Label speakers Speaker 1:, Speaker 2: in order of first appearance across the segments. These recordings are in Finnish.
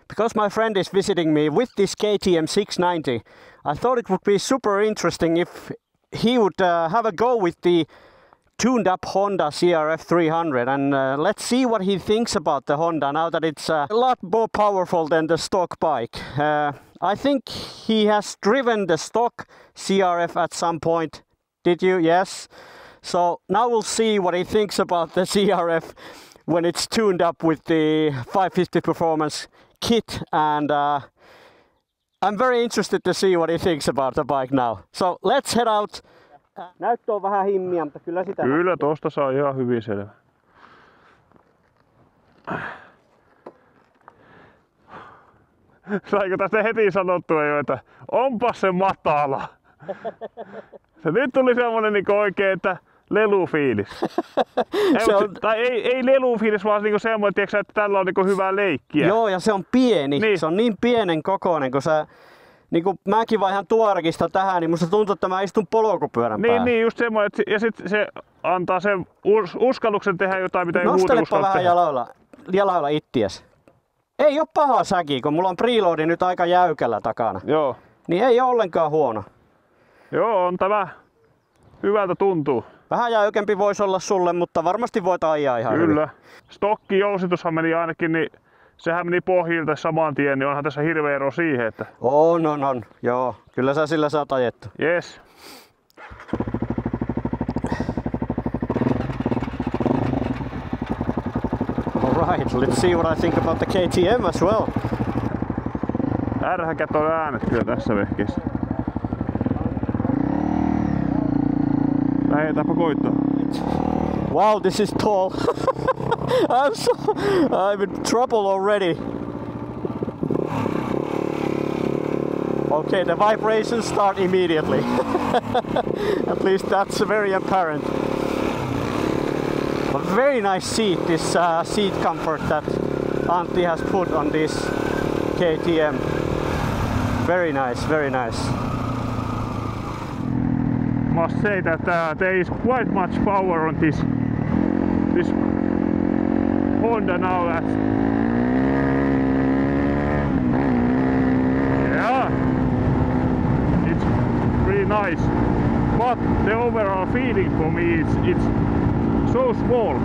Speaker 1: because my friend is visiting me with this KTM 690, I thought it would be super interesting if he would have a go with the tuned up Honda CRF 300, and let's see what he thinks about the Honda now that it's a lot more powerful than the stock bike. I think he has driven the stock CRF at some point. Did you? Yes. So now we'll see what he thinks about the CRF when it's tuned up with the 550 Performance kit, and I'm very interested to see what he thinks about the bike now. So let's head out. Näyttö on vähän himmiä, mutta kyllä sitä...
Speaker 2: Kyllä tosta saa ihan hyvin selvä. Saiko tästä heti sanottua jo, että onpas se matala. Se nyt tuli semmonen niinku oikein, että lelufiilis. Tai ei lelufiilis, vaan niinku semmoinen, tiiäksä, että tällä on niinku hyvää leikkiä.
Speaker 1: Joo, ja se on pieni.
Speaker 2: Niin.
Speaker 1: Se on niin pienen kokoinen, kun sä... Niin kun mäkin vaihan tuorekista tähän, niin musta tuntuu, että mä istun polkupyörän päällä.
Speaker 2: Niin, just semmoinen. Ja sit se antaa sen uskalluksen tehdä jotain, mitä ei muuten
Speaker 1: nostelepa
Speaker 2: uskalla
Speaker 1: vähän jalalla ittiäs. Ei oo paha säki, kun mulla on preloadi nyt aika jäykällä takana.
Speaker 2: Joo.
Speaker 1: Niin ei oo ollenkaan huono.
Speaker 2: Joo, on tämä. Hyvältä tuntuu.
Speaker 1: Vähän jäykempi voisi olla sulle, mutta varmasti voit ajaa ihan
Speaker 2: Kyllä.
Speaker 1: hyvin.
Speaker 2: Stokkijousitushan meni ainakin, niin sehän meni pohjilta saman tien, niin onhan tässä hirveä ero siihen, että...
Speaker 1: On. Joo, kyllä sä sillä saat ajettu.
Speaker 2: Yes.
Speaker 1: Alright, let's see what I think about the KTM as well.
Speaker 2: Ärhäkät on äänet kyllä tässä vehkeessä. Lähetääpä koittaa.
Speaker 1: Wow, this is tall. I'm in trouble already. Okay, the vibrations start immediately. At least that's very apparent. A very nice seat, this seat comfort that Antti has put on this KTM. Very nice, very nice.
Speaker 2: Must say that there is quite much power on this Honda now. Yeah, it's pretty nice, but the overall feeling for me is it's so small.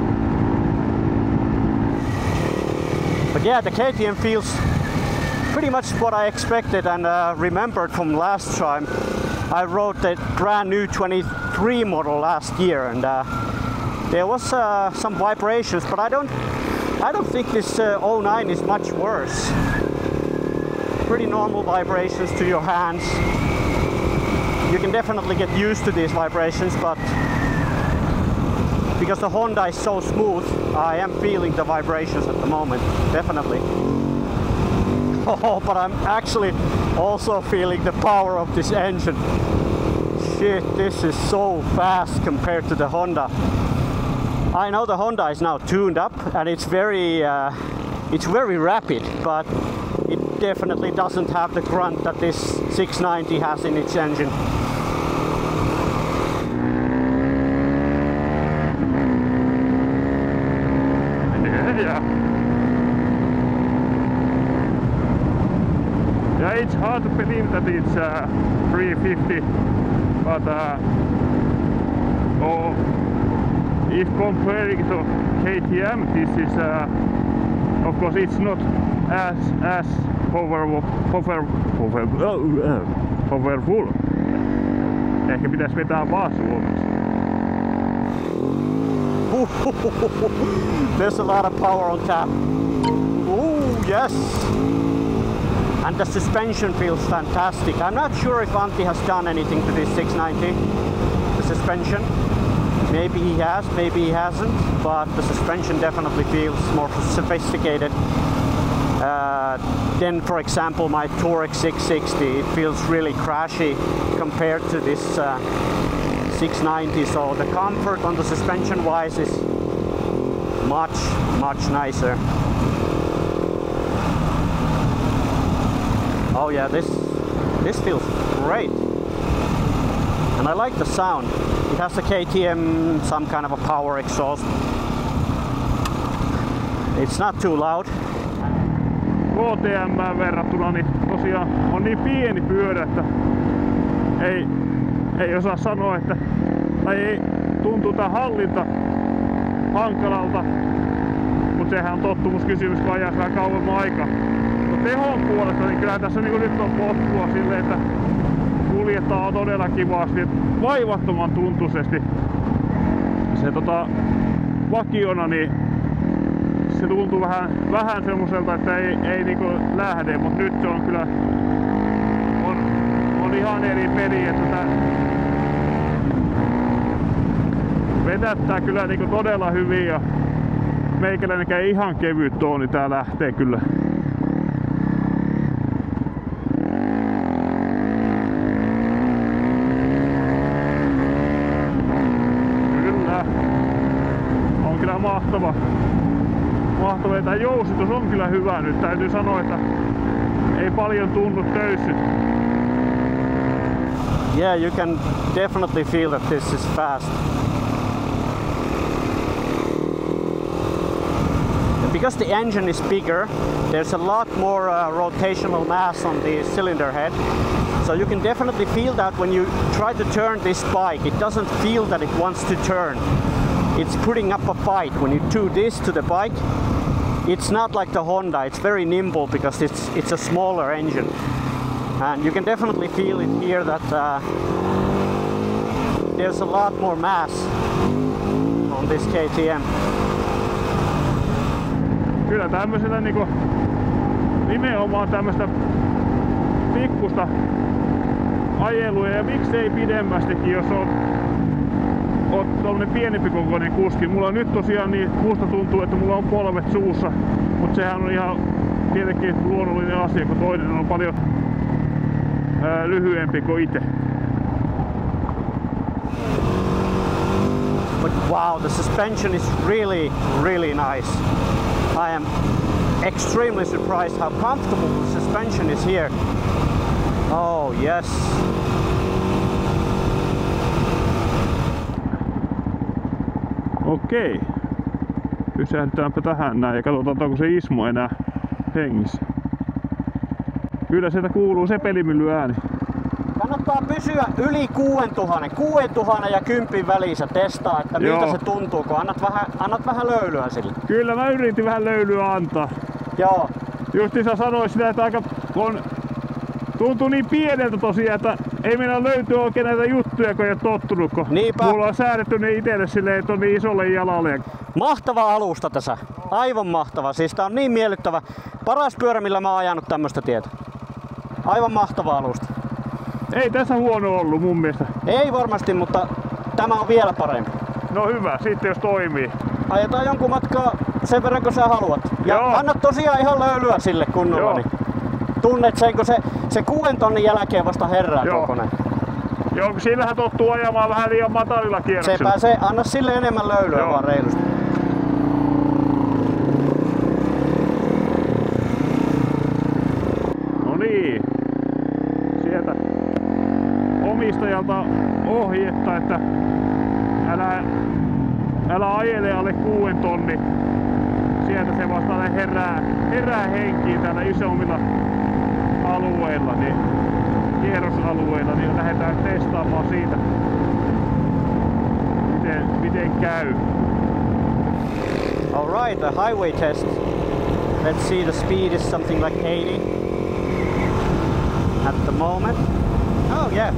Speaker 1: But yeah, the KTM feels pretty much what I expected and remembered from last time. I rode the brand new 23 model last year, and there was some vibrations, but I don't think this 09 is much worse. Pretty normal vibrations to your hands. You can definitely get used to these vibrations, but because the Honda is so smooth, I am feeling the vibrations at the moment, definitely. Oh, but I'm actually also feeling the power of this engine. Shit, this is so fast compared to the Honda. I know the Honda is now tuned up and it's very rapid, but it definitely doesn't have the grunt that this 690 has in its engine.
Speaker 2: Yeah, it's hard to believe that it's 350, but if comparing to KTM, this is of course it's not as powerful. Ehkä pitäisi vetää vaan suomeksi.
Speaker 1: There's a lot of power on tap. Ooh, yes! And the suspension feels fantastic. I'm not sure if Antti has done anything to this 690, the suspension. Maybe he has, maybe he hasn't, but the suspension definitely feels more sophisticated. Then, for example, my Touareg 660, it feels really crashy compared to this 690, so the comfort on the suspension wise is much nicer. Oh yeah, this feels great, and I like the sound. It has a KTM, some kind of a power exhaust. It's not too loud.
Speaker 2: KTM verrattuna, niin tosiaan on niin pieni pyörä, että ei osaa sanoa, että tai ei tuntuu tää hallinta hankalalta, mutta sehän on tottumuskysymys, kun ajaa vähän kauemman aikaa. Mutta tehon puolesta, niin kyllä tässä niin nyt on potkua silleen, että kuljettaa todella kivasti, vaivattoman tuntuisesti. Se vakiona, niin se tuntuu vähän semmoiselta, että ei niinku lähde, mutta nyt se on kyllä on ihan eri peli, että vedättää kyllä niinku todella hyvin ja meikäläinenkään ihan kevyt on, niin tää lähtee kyllä. Kyllä. On kyllä mahtava. Tää jousitus on kyllä hyvä nyt. Täytyy sanoa, että ei paljon tunnu töyssyt.
Speaker 1: Yeah, you can definitely feel that this is fast. Because the engine is bigger, there's a lot more rotational mass on the cylinder head. So you can definitely feel that when you try to turn this bike, it doesn't feel that it wants to turn. It's putting up a fight. When you do this to the bike, it's not like the Honda, it's very nimble because it's a smaller engine. And you can definitely feel it here that there's a lot more mass on this KTM.
Speaker 2: Kyllä tämmöisellä niinku nimenomaan tämmöistä pikkusta ajelua ja miksei pidemmästikin, jos oot tommonen pienempi kokoinen kuski. Mulla nyt tosiaan niin musta tuntuu, että mulla on polvet suussa, mutta sehän on ihan tietenkin luonnollinen asia, kun toinen on paljon lyhyempi kuin itse.
Speaker 1: But wow, the suspension is really nice. I am extremely surprised how comfortable the suspension is here. Oh yes.
Speaker 2: Okei. Pysähdytäänpä tähän näin ja katsotaan, onko se Ismo enää hengissä. Kyllä sieltä kuuluu se pelimylly ääni.
Speaker 1: Kannattaa pysyä yli 6000 ja 10 välissä testaa, että miltä se tuntuu, kun annat vähän löylyä sille.
Speaker 2: Kyllä mä yritin vähän löylyä antaa.
Speaker 1: Joo.
Speaker 2: Justiinsa sanois sitä, että aika tuntuu niin pieneltä tosiaan, että ei meillä löytyy oikein näitä juttuja, kun ei ole tottunut.
Speaker 1: Niinpä.
Speaker 2: Mulla on säädetty ne itselle silleen, että on niin isolle jalalle.
Speaker 1: Mahtava alusta tässä. Aivan mahtava. Siis tää on niin miellyttävä. Paras pyörä, millä mä oon ajanut tämmöstä tietä. Aivan mahtava alusta.
Speaker 2: Ei tässä huono ollut mun mielestä.
Speaker 1: Ei varmasti, mutta tämä on vielä parempi.
Speaker 2: No hyvä, sitten jos toimii.
Speaker 1: Ajetaan jonkun matkaa sen verran, kun sä haluat. Ja anna tosiaan ihan löylyä sille kunnolla. Niin tunnet sen, kun se 6 tonnin jälkeen vasta herää tuo kone.
Speaker 2: Joo, sillähän tottuu ajamaan vähän liian matalilla kierroksilla.
Speaker 1: Se pääsee, anna sille enemmän löylyä vaan reilusti.
Speaker 2: No niin. Sieltä omistajalta ohjetta, että älä ajele alle 6 tonni. Sieltä se vasta herää henkiin täällä isommilla alueilla, niin kierrosalueilla, niin lähdetään testaamaan siitä, miten käy.
Speaker 1: Alright, a highway test. Let's see, the speed is something like 80 at the moment. Oh yeah.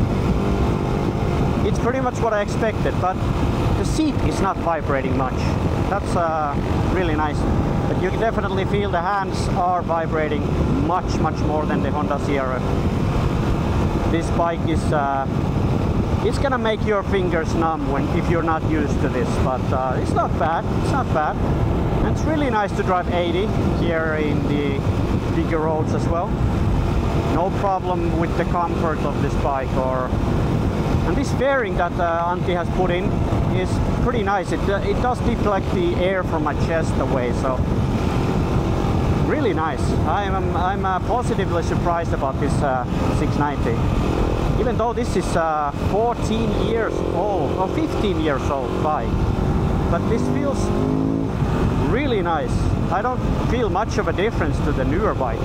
Speaker 1: It's pretty much what I expected, but the seat is not vibrating much. That's really nice. But you can definitely feel the hands are vibrating much more than the Honda CRF. This bike is it's gonna make your fingers numb if you're not used to this, but it's not bad. It's not bad. And it's really nice to drive 80 here in the bigger roads as well. No problem with the comfort of this bike. And this fairing that Antti has put in is pretty nice. It does deflect the air from my chest away, so really nice. I'm positively surprised about this 690. Even though this is 14 years old or 15 years old bike, but this feels really nice. I don't feel much of a difference to the newer bikes.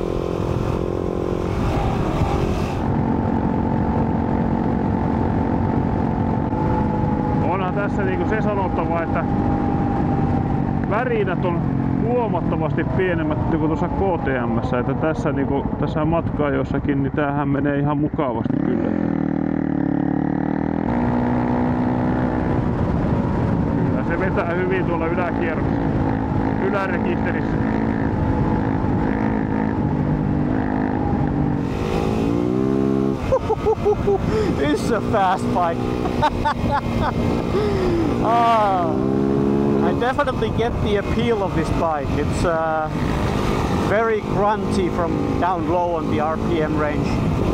Speaker 2: Onhan tässä niinku se sanottava, että värinät on huomattavasti pienemmät kuin tuossa KTM:ssä, että tässä niinku tässä matkaa jossakin, niin tämähän menee ihan mukavasti kyllä. Kyllä se vetää hyvin tuolla yläkierroksessa, ylärekisterissä.
Speaker 1: It's a fast bike. I definitely get the appeal of this bike. It's very grunty from down low on the RPM range.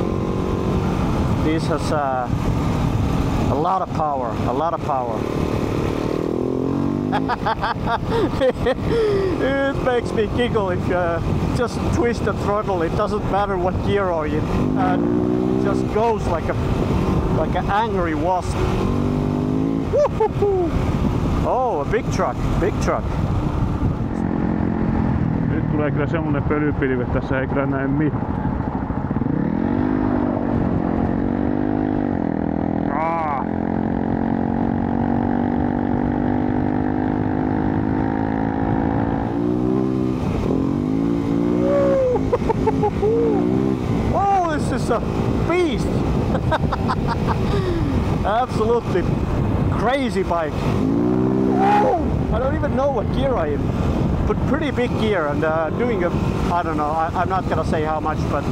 Speaker 1: This has a lot of power, a lot of power. It makes me giggle if you just twist the throttle. It doesn't matter what gear are in. It just goes like an angry wasp. Woo-hoo-hoo. Oh, a big truck, big truck.
Speaker 2: Nyt tulee kyllä semmonen pölypilvi, että tässä ei kyllä näe mitään.
Speaker 1: Oh, this is a beast! Absolutely crazy bike. Whoa! I don't even know what gear I am. But pretty big gear and doing a, I don't know, I'm not gonna say how much, but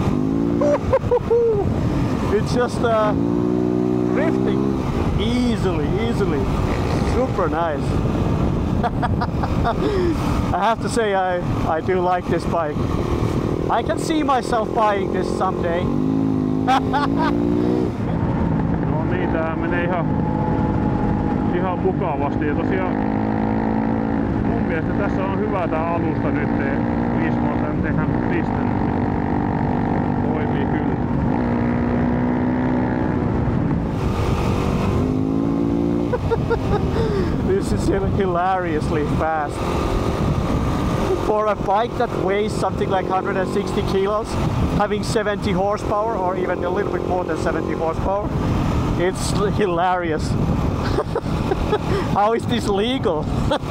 Speaker 1: it's just drifting easily. Super nice. I have to say I do like this bike. I can see myself buying this someday.
Speaker 2: No niin, tää menee ihan mukavasti ja tosiaan mun mielestä tässä on hyvä tää alusta nyt. 5 vuotta en tehdä pistänyt. Toimii kyllä.
Speaker 1: This is hilariously fast. For a bike that weighs something like 160 kilos, having 70 horsepower or even a little bit more than 70 horsepower, it's hilarious. How is this legal?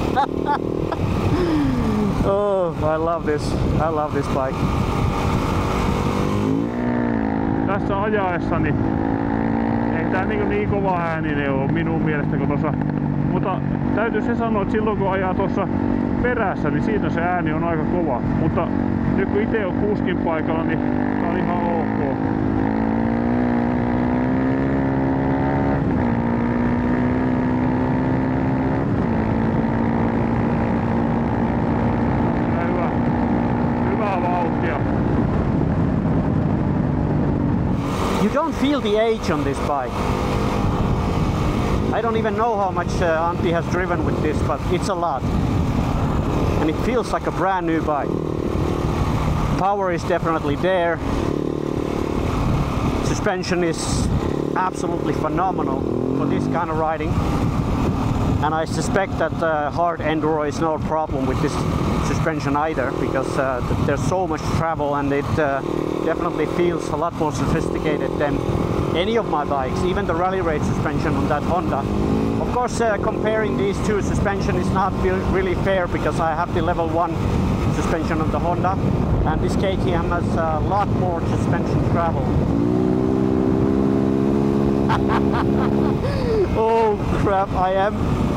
Speaker 1: Oh, I love this. I love this bike.
Speaker 2: Tässä ajaessani ei tää niin kova ääninen ole minun mielestä kuin tuossa, mutta täytyy se sanoa, että silloin kun ajaa tuossa perässä, niin siinä se ääni on aika kova, mutta nyt kun itse on kuskin paikalla, niin tää on ihan ok. Hyvää vauhtia.
Speaker 1: You don't feel the age on this bike. I don't even know how much Antti has driven with this, but it's a lot. And it feels like a brand new bike. Power is definitely there. Suspension is absolutely phenomenal for this kind of riding. And I suspect that hard enduro is no problem with this suspension either, because there's so much travel and it definitely feels a lot more sophisticated than any of my bikes, even the rally raid suspension on that Honda. Of course, comparing these two suspension is not really fair, because I have the level 1 suspension on the Honda and this KTM has a lot more suspension travel. Oh crap, I am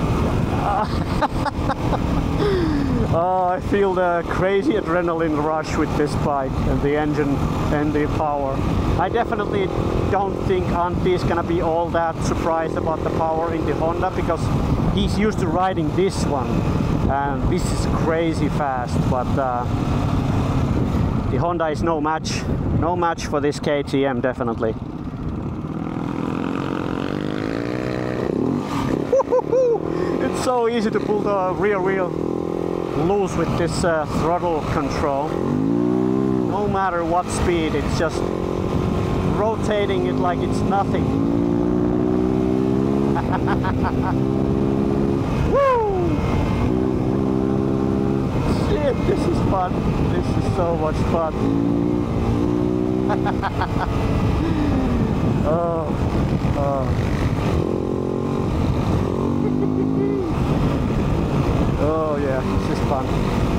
Speaker 1: I feel the crazy adrenaline rush with this bike and the engine and the power. I definitely don't think Antti is gonna be all that surprised about the power in the Honda, because he's used to riding this one and this is crazy fast, but the Honda is no match for this KTM, definitely. It's so easy to pull the rear wheel loose with this throttle control. No matter what speed, it's just rotating it like it's nothing. Woo! This is fun. This is so much fun. Oh. Oh yeah, this is fun.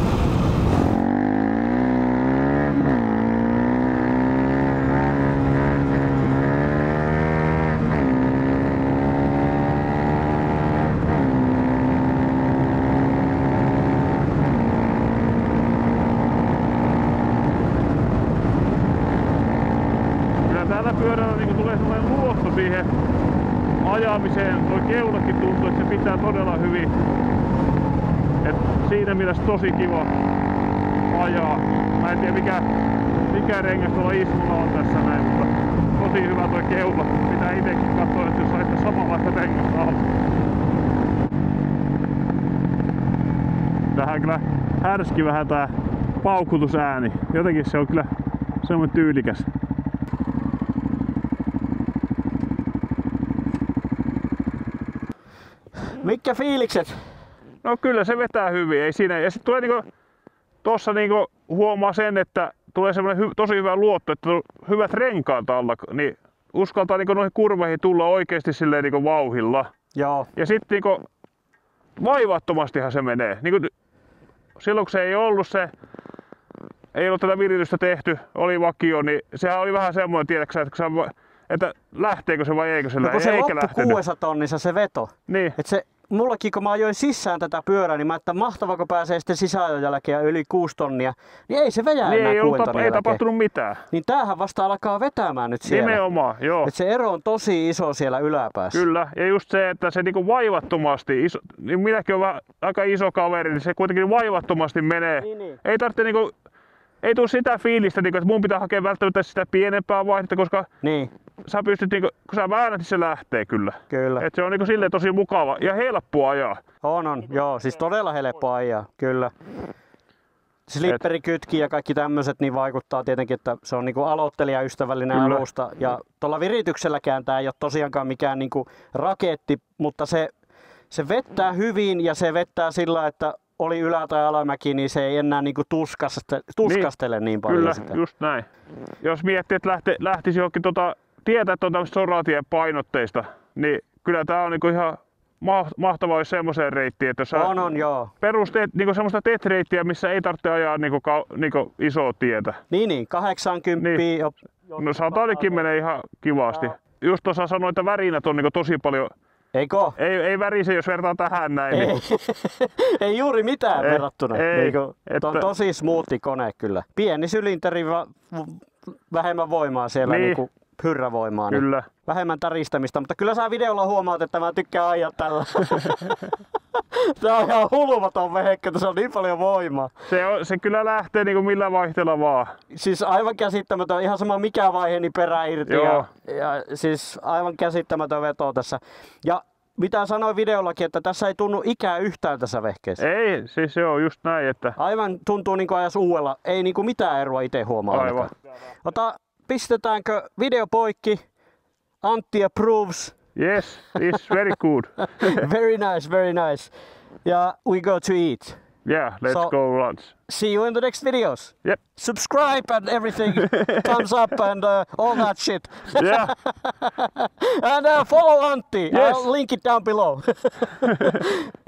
Speaker 2: Tällä pyörällä niin tulee sellainen luotto siihen ajamiseen. Tuo keulakin tuntuu, että se pitää todella hyvin. Et siinä mielessä tosi kiva ajaa. Mä en tiedä mikä rengas tuolla Ismolla on tässä näin, mutta tosi hyvä tuo keula. Pitää itekin katsoa, että jos saitte samanlaista rengasta alla. Tähän kyllä härski vähän tää paukutusääni. Jotenkin se on kyllä semmoinen tyylikäs.
Speaker 1: Mitkä fiilikset?
Speaker 2: No kyllä se vetää hyvin, ei siinä. Ja sitten tulee niinku, tossa niinku huomaa sen, että tulee semmoinen tosi hyvä luotto, että on hyvät renkaat alla, niin uskaltaa niinku noihin kurveihin tulla oikeesti silleen niinku vauhilla.
Speaker 1: Joo.
Speaker 2: Ja sitten niinku vaivattomastihan se menee. Niinku, silloin kun se ei ollut tätä viritystä tehty, oli vakio, niin sehän oli vähän semmoinen, tiedätkö että lähteekö se vai eikö se
Speaker 1: no, kun se
Speaker 2: eikä
Speaker 1: loppu
Speaker 2: lähtenyt.
Speaker 1: 6 tonnissa se veto.
Speaker 2: Niin.
Speaker 1: Et se, mullakin kun mä ajoin sisään tätä pyörää, niin mä että mahtavako pääsee sitten sisäajon jälkeen yli 6 tonnia. Niin ei se vejää
Speaker 2: Niin
Speaker 1: enää 6 tonnin
Speaker 2: ei
Speaker 1: jälkeen.
Speaker 2: tapahtunut mitään.
Speaker 1: Niin tämähän vasta alkaa vetämään nyt siellä.
Speaker 2: Nimenomaan, joo.
Speaker 1: Et se ero on tosi iso siellä yläpäässä.
Speaker 2: Kyllä, ja just se, että se niinku vaivattomasti, niin minäkin olen aika iso kaveri, niin se kuitenkin vaivattomasti menee.
Speaker 1: Niin.
Speaker 2: Ei tarvitse niinku, ei tule sitä fiilistä, niinku, että mun pitää hakea välttämättä sitä pienempää vaihdetta, koska
Speaker 1: Niin.
Speaker 2: sä pystyt, niinku, kun sä väännät, niin se lähtee kyllä.
Speaker 1: Kyllä.
Speaker 2: Et se on niinku silleen tosi mukava ja helppo ajaa.
Speaker 1: On, joo, siis todella helppo ajaa, kyllä. Slipperikytki ja kaikki tämmöiset niin vaikuttaa tietenkin, että se on niinku aloittelijaystävällinen
Speaker 2: Kyllä.
Speaker 1: alusta. Ja tuolla viritykselläkään tämä ei ole tosiaankaan mikään niinku raketti, mutta se vettää hyvin ja se vettää sillä, että oli ylä- tai alamäki, niin se ei enää niinku tuskastele niin paljon
Speaker 2: Kyllä,
Speaker 1: sitä.
Speaker 2: just näin. Jos miettii, että lähtisi johonkin tietää, että on tämmöistä soratien painotteista, niin kyllä tää on niinku ihan mahtavaa, jos semmoiseen reittiin, että jos
Speaker 1: On, joo.
Speaker 2: perusteet niinku semmoista TET-reittiä, missä ei tarvitse ajaa niinku isoa tietä.
Speaker 1: Niin, 80.
Speaker 2: Niin. No 100 menee ihan kivasti. Just tuossa sanoin, että värinät on niinku tosi paljon.
Speaker 1: Eikö?
Speaker 2: Ei värise, jos vertaa tähän näin.
Speaker 1: Ei,
Speaker 2: Niin.
Speaker 1: ei juuri mitään verrattuna.
Speaker 2: ei,
Speaker 1: Niinku,
Speaker 2: että
Speaker 1: on tosi smoothi kone kyllä. Pieni sylinteri, vähemmän voimaa siellä,
Speaker 2: Niin.
Speaker 1: niinku hyrrävoimaa. Niin
Speaker 2: Kyllä.
Speaker 1: vähemmän täristämistä, mutta kyllä sä videolla huomaat, että mä tykkään ajaa tällä. Tää on ihan hulvaton vehekkä, että se on niin paljon voimaa.
Speaker 2: Se kyllä lähtee niinku millä vaihteella vaan.
Speaker 1: Siis aivan käsittämätön, ihan sama mikä vaihe, niin perä irti. Ja siis aivan käsittämätön veto tässä. Ja mitä sanoin videollakin, että tässä ei tunnu ikää yhtään tässä vehkeessä.
Speaker 2: Ei, siis se on just näin, että
Speaker 1: Aivan tuntuu niin kuin ajas uudella. Ei niin kuin mitään eroa itse huomaa.
Speaker 2: aivan.
Speaker 1: Pistetäänkö video poikki? Antti approves.
Speaker 2: Yes, it's very good.
Speaker 1: Very nice, very nice. Yeah, we go to eat.
Speaker 2: Yeah, let's go lunch.
Speaker 1: See you in the next videos.
Speaker 2: Yep.
Speaker 1: Subscribe and everything. Thumbs up and all that shit.
Speaker 2: Yeah.
Speaker 1: And follow Antti.
Speaker 2: Yes.
Speaker 1: I'll link it down below.